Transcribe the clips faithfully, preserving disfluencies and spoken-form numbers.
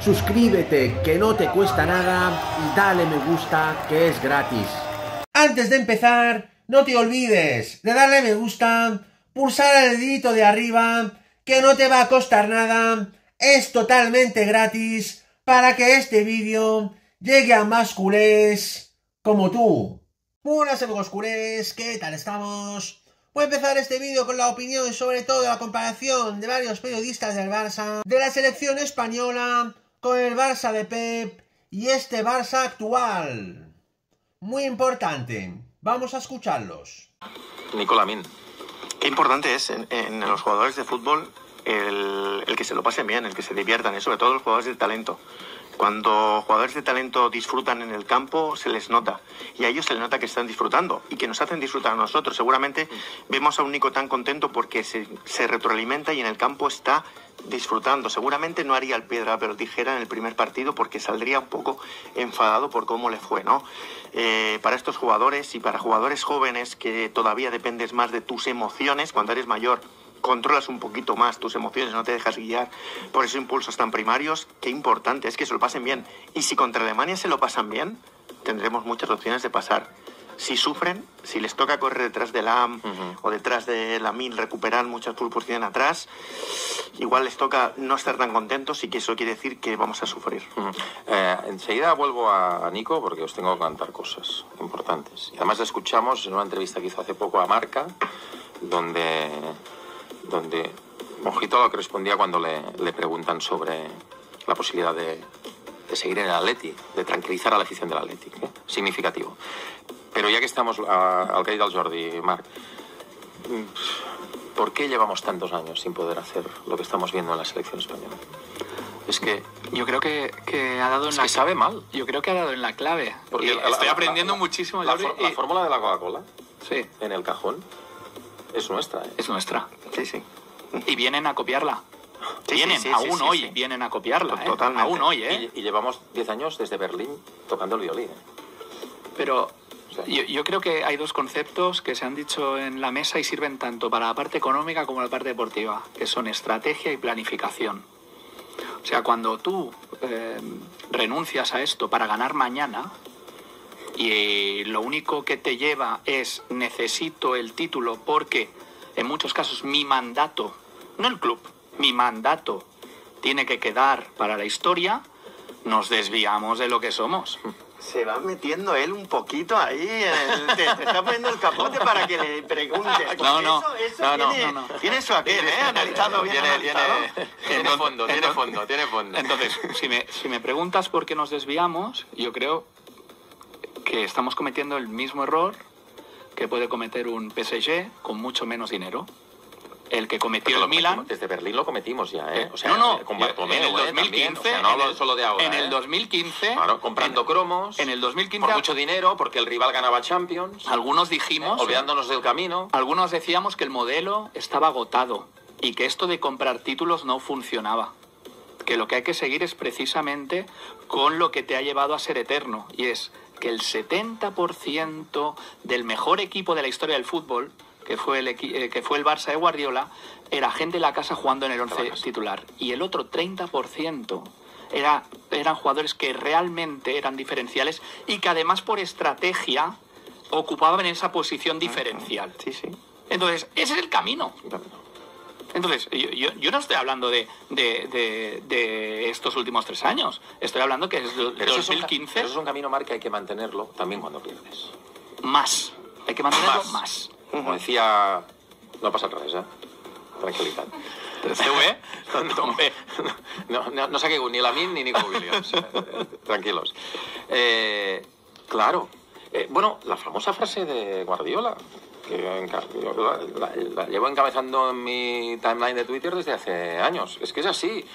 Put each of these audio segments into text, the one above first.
suscríbete que no te cuesta nada y dale me gusta que es gratis. Antes de empezar, no te olvides de darle me gusta, pulsar el dedito de arriba, que no te va a costar nada, es totalmente gratis para que este vídeo llegue a más culés como tú. Buenas amigos culés, ¿qué tal estamos? Voy a empezar este vídeo con la opinión y sobre todo la comparación de varios periodistas del Barça, de la selección española con el Barça de Pep y este Barça actual. Muy importante, vamos a escucharlos. Nicolás Min. Qué importante es en, en los jugadores de fútbol el, el que se lo pasen bien, el que se diviertan, y sobre todo los jugadores de talento. Cuando jugadores de talento disfrutan en el campo, se les nota. Y a ellos se les nota que están disfrutando y que nos hacen disfrutar a nosotros. Seguramente vemos a un Nico tan contento porque se, se retroalimenta y en el campo está disfrutando. Seguramente no haría el piedra pero tijera en el primer partido porque saldría un poco enfadado por cómo le fue, ¿no? Eh, para estos jugadores y para jugadores jóvenes que todavía dependes más de tus emociones, cuando eres mayor controlas un poquito más tus emociones, no te dejas guiar por esos impulsos tan primarios. Qué importante es que se lo pasen bien. Y si contra Alemania se lo pasan bien, tendremos muchas opciones de pasar. Si sufren, si les toca correr detrás de Lam uh-huh. o detrás de Lamine, recuperar muchas pole posición atrás, igual les toca no estar tan contentos y que eso quiere decir que vamos a sufrir. Uh-huh. eh, enseguida vuelvo a Nico porque os tengo que contar cosas importantes. Y además escuchamos en una entrevista que hizo hace poco a Marca, donde... donde Mojito lo que respondía cuando le, le preguntan sobre la posibilidad de, de seguir en el Atleti, de tranquilizar a la afición del Atleti, ¿eh? Significativo. Pero ya que estamos a, al caído del Jordi, Marc, ¿por qué llevamos tantos años sin poder hacer lo que estamos viendo en la selección española? Es que yo creo que, que ha dado en es la que sabe mal. Yo creo que ha dado en la clave. Porque y la, estoy la, aprendiendo la, muchísimo. La, Jordi, for, la y... fórmula de la Coca-Cola, sí, en el cajón, es nuestra, ¿eh? Es nuestra. Sí, sí. Y vienen a copiarla. Sí, vienen, sí, sí, aún sí, hoy, sí. vienen a copiarla. ¿eh? Totalmente. Aún hoy, ¿eh? Y, y llevamos diez años desde Berlín tocando el violín, ¿eh? Pero yo, yo creo que hay dos conceptos que se han dicho en la mesa y sirven tanto para la parte económica como la parte deportiva, que son estrategia y planificación. O sea, cuando tú eh, renuncias a esto para ganar mañana y lo único que te lleva es necesito el título porque en muchos casos mi mandato, no el club, mi mandato tiene que quedar para la historia, nos desviamos de lo que somos. Se va metiendo él un poquito ahí, el, te, te está poniendo el capote para que le preguntes. No, no, eso, eso no, no, tiene, no, no. tiene su aquel, ¿eh? Analizado bien Tiene, analizado. tiene, tiene fondo, tiene fondo, tiene fondo. Entonces, si me, si me preguntas por qué nos desviamos, yo creo que estamos cometiendo el mismo error que puede cometer un P S G con mucho menos dinero. El que cometió el Milan. Desde Berlín lo cometimos ya, ¿eh? O sea, no, no, con Bartomeu, en el dos mil quince, ¿eh? También, o sea, no hablo en el, solo de ahora. En el ¿eh? dos mil quince. Claro, comprando en, cromos. En el dos mil quince. Por mucho dinero, porque el rival ganaba Champions. Algunos dijimos. ¿eh? Olvidándonos del camino. Algunos decíamos que el modelo estaba agotado y que esto de comprar títulos no funcionaba. Que lo que hay que seguir es precisamente con lo que te ha llevado a ser eterno. Y es que el setenta por ciento del mejor equipo de la historia del fútbol, que fue el, eh, que fue el Barça de Guardiola, era gente de la casa jugando en el once titular. Y el otro treinta por ciento era, eran jugadores que realmente eran diferenciales y que además por estrategia ocupaban esa posición diferencial. Sí, sí. Entonces, ese es el camino. Entonces, yo, yo, yo no estoy hablando de, de, de, de estos últimos tres años. Estoy hablando que es del dos mil quince. Pero eso es un camino, Marc, que hay que mantenerlo también cuando pierdes. Más. Hay que mantenerlo más. más. Como decía... No pasa al revés, ¿eh? Tranquilidad. ¿Se ve? No, no, no saqué ni Lamine ni Nico Williams. Tranquilos. Eh, claro. Eh, bueno, la famosa frase de Guardiola, que yo la, la, la llevo encabezando en mi timeline de Twitter desde hace años. Es que es así.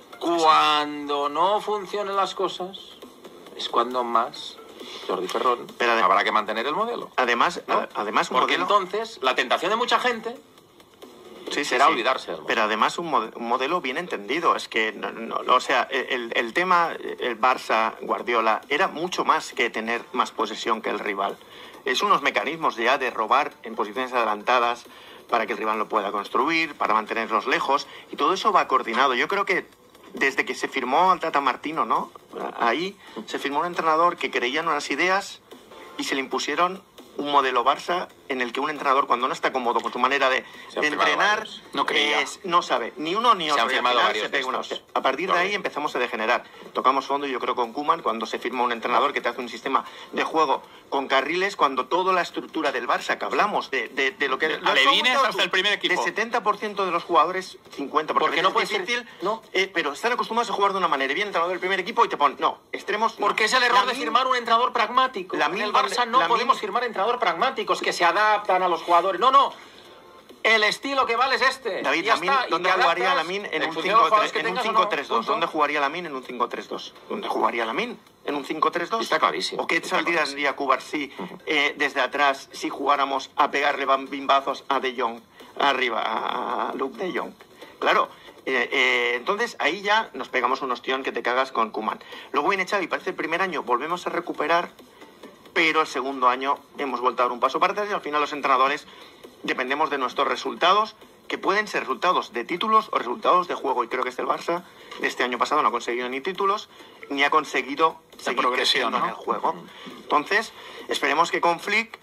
Cuando no funcionen las cosas, es cuando más... Jordi Ferrón, pero además, habrá que mantener el modelo. Además, ¿no? además un Porque modelo... entonces la tentación de mucha gente sí, sí, será sí. olvidarse del modelo. Pero además un, mod un modelo bien entendido. Es que, no, no, o sea, el, el tema, el Barça, Guardiola, era mucho más que tener más posesión que el rival. Es unos mecanismos ya de robar en posiciones adelantadas para que el rival lo pueda construir, para mantenerlos lejos, y todo eso va coordinado. Yo creo que desde que se firmó al Tata Martino, ¿no? Ahí se firmó un entrenador que creía en unas ideas y se le impusieron un modelo Barça en el que un entrenador, cuando no está cómodo con su manera de, de entrenar, no, creía. Es, no sabe ni uno ni otro. Se han firmado varios se pega una textos. A partir de ahí empezamos a degenerar. Tocamos fondo, yo creo, con Koeman, cuando se firma un entrenador que te hace un sistema de juego con carriles, cuando toda la estructura del Barça, que hablamos de, de, de lo que... Lo Alevines hasta el primer equipo. De setenta por ciento de los jugadores, cincuenta por ciento. Porque no puede es difícil, ser, no. eh, pero están acostumbrados a jugar de una manera. Y viene el entrenador del primer equipo y te ponen, no, extremos... Porque no. es el error La de min- firmar un entrenador pragmático. La En min- el Barça no la podemos min- firmar entrenador pragmáticos que se adaptan a los jugadores. No, no. El estilo que vale es este. David, ya Lamin, está. Y ¿dónde te jugaría adaptas Lamin en en un función de los jugadores que tengas o no. cinco tres dos? Punto. ¿Dónde jugaría Lamin en un cinco tres dos? ¿Dónde jugaría Lamin en un cinco tres dos? Está clarísimo. ¿O qué Está saldría clarísimo. tendría Cubarsí eh, desde atrás si jugáramos a pegarle bam- bimbazos a De Jong arriba, a Luke De Jong? Claro. Eh, eh, entonces ahí ya nos pegamos un ostión que te cagas con Koeman. Luego viene Xavi, parece el primer año, volvemos a recuperar, pero el segundo año hemos vuelto a dar un paso para atrás y al final los entrenadores dependemos de nuestros resultados, que pueden ser resultados de títulos o resultados de juego. Y creo que este el Barça de este año pasado no ha conseguido ni títulos, ni ha conseguido seguir progresión, creciendo ¿no? en el juego. Entonces, esperemos que con Flick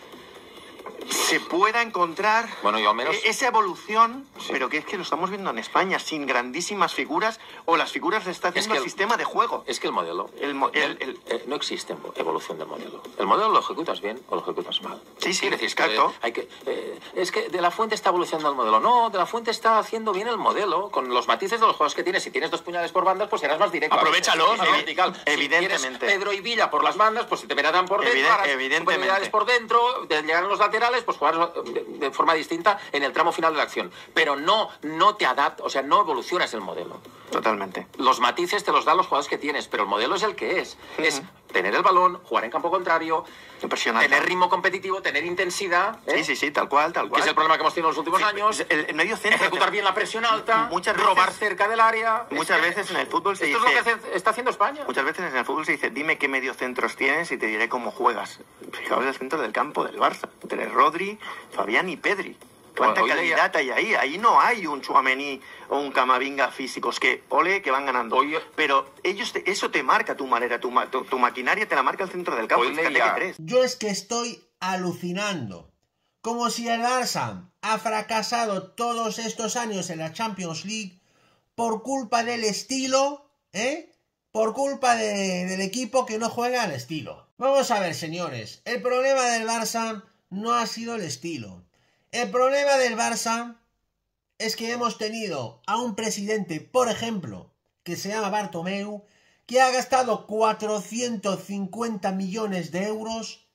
se pueda encontrar Bueno, yo al menos- e- esa evolución, Sí. pero que es que lo estamos viendo en España, sin grandísimas figuras, o las figuras le está haciendo que el el- sistema de juego. Es que el modelo... El mo- el- el- eh, no existe evolución del modelo. El modelo lo ejecutas bien o lo ejecutas mal. Sí, sí, Quiere decir, que, exacto. eh, hay que, eh, es que De La Fuente está evolucionando el modelo. No, De La Fuente está haciendo bien el modelo, con los matices de los juegos que tienes. Si tienes dos puñales por bandas, pues serás más directo. Aprovéchalos, A veces, ¿no? más vertical. Evidentemente. Si quieres Pedro y Villa por las bandas, pues si te verán por dentro, Eviden- harás evidentemente. superioridades por dentro, de llegar a los laterales, pues jugar de, de forma distinta en el tramo final de la acción. Pero no, no te adaptas, o sea, no evolucionas el modelo. Totalmente. Los matices te los dan los jugadores que tienes, pero el modelo es el que es. Es tener el balón, jugar en campo contrario, Impresionante. tener ritmo competitivo, tener intensidad, ¿eh? Sí, sí, sí, tal cual, tal que cual. es el problema que hemos tenido en los últimos Sí, años. el, el medio centro. Ejecutar bien la presión alta, Muchas robar veces- cerca del área. Muchas Es que veces en el fútbol se esto dice... es lo que hace- está haciendo España. Muchas veces en el fútbol se dice, dime qué mediocentros tienes y te diré cómo juegas. Fijaos el centro del campo del Barça. Entre Rodri, Fabián y Pedri. ¿Cuánta Hoy calidad hay ahí? Ahí no hay un Tchouaméni o un Camavinga físicos que, ole, que van ganando. Hoy- Pero ellos te- eso te marca tu manera, tu, ma- tu, tu maquinaria te la marca el centro del campo. Hoy Fíjate leía- qué crees. Yo es que estoy alucinando. Como si el Barça ha fracasado todos estos años en la Champions League por culpa del estilo, ¿eh? Por culpa de- del equipo que no juega al estilo. Vamos a ver, señores. El problema del Barça no ha sido el estilo. El problema del Barça es que hemos tenido a un presidente, por ejemplo, que se llama Bartomeu, que ha gastado cuatrocientos cincuenta millones de euros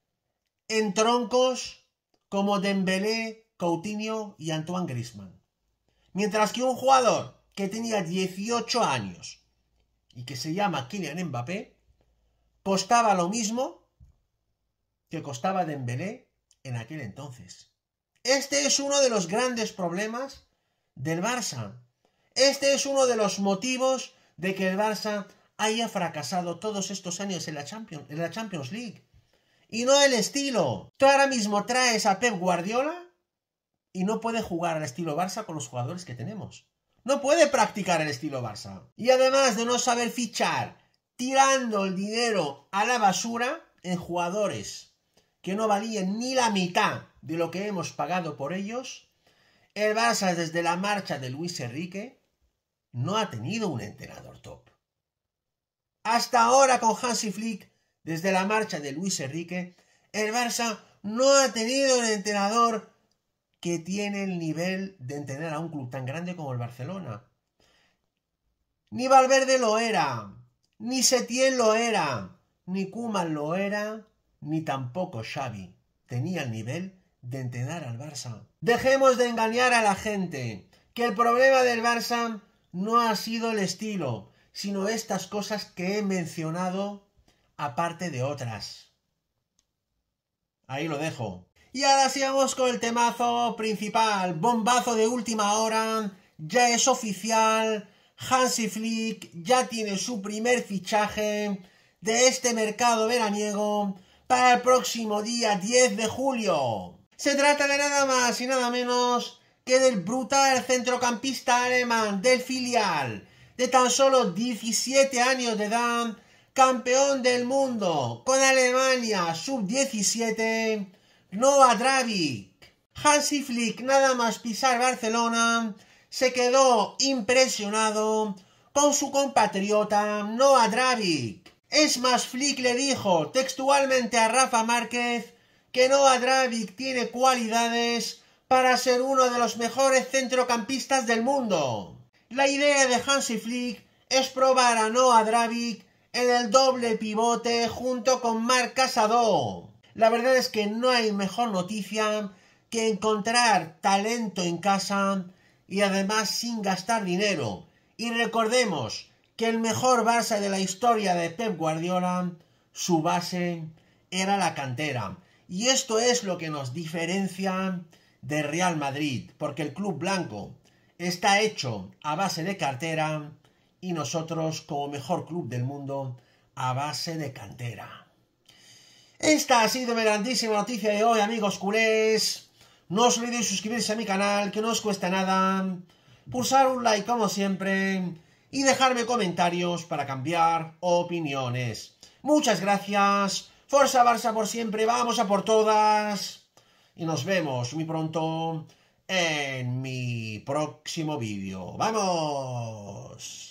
en troncos como Dembélé, Coutinho y Antoine Griezmann. Mientras que un jugador que tenía dieciocho años y que se llama Kylian Mbappé costaba lo mismo que costaba Dembélé en aquel entonces. Este es uno de los grandes problemas del Barça. Este es uno de los motivos de que el Barça haya fracasado todos estos años en la Champions, en la Champions League. Y no el estilo. Tú ahora mismo traes a Pep Guardiola y no puede jugar al estilo Barça con los jugadores que tenemos. No puede practicar el estilo Barça. Y además de no saber fichar, tirando el dinero a la basura en jugadores que no valían ni la mitad de lo que hemos pagado por ellos, el Barça desde la marcha de Luis Enrique no ha tenido un entrenador top. Hasta ahora con Hansi Flick, desde la marcha de Luis Enrique, el Barça no ha tenido un entrenador que tiene el nivel de entrenar a un club tan grande como el Barcelona. Ni Valverde lo era, ni Setién lo era, ni Koeman lo era, ni tampoco Xavi tenía el nivel de entrenar al Barça. Dejemos de engañar a la gente, que el problema del Barça no ha sido el estilo, sino estas cosas que he mencionado, aparte de otras. Ahí lo dejo. Y ahora sigamos con el temazo principal, bombazo de última hora, ya es oficial, Hansi Flick ya tiene su primer fichaje de este mercado veraniego para el próximo día diez de julio. Se trata de nada más y nada menos que del brutal centrocampista alemán del filial de tan solo diecisiete años de edad, campeón del mundo con Alemania sub diecisiete, Noah Drabic. Hansi Flick, nada más pisar Barcelona, se quedó impresionado con su compatriota Noah Drabic. Es más, Flick le dijo textualmente a Rafa Márquez que Noah Drabic tiene cualidades para ser uno de los mejores centrocampistas del mundo. La idea de Hansi Flick es probar a Noah Drabic en el doble pivote junto con Marc Casado. La verdad es que no hay mejor noticia que encontrar talento en casa y además sin gastar dinero. Y recordemos que el mejor Barça de la historia de Pep Guardiola, su base era la cantera. Y esto es lo que nos diferencia de Real Madrid, porque el club blanco está hecho a base de cartera y nosotros, como mejor club del mundo, a base de cantera. Esta ha sido mi grandísima noticia de hoy, amigos culés. No os olvidéis suscribirse a mi canal, que no os cuesta nada, pulsar un like como siempre y dejarme comentarios para cambiar opiniones. Muchas gracias. Forza Barça por siempre, vamos a por todas. Y nos vemos muy pronto en mi próximo vídeo. ¡Vamos!